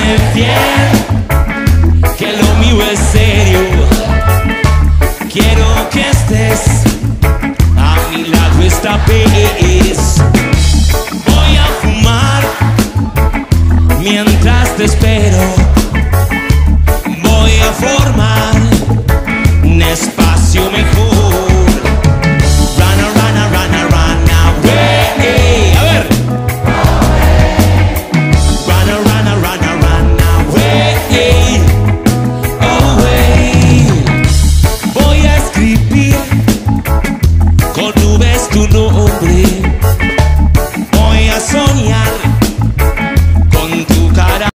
Óyeme bien, que lo mío es serio. Quiero que estés a mi lado esta vez.